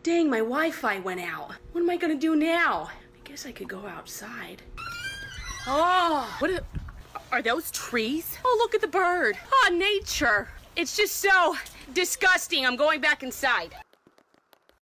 Dang, my Wi-Fi went out. What am I gonna do now? I guess I could go outside. Oh, are those trees? Oh, look at the bird. Oh, nature. It's just so disgusting. I'm going back inside.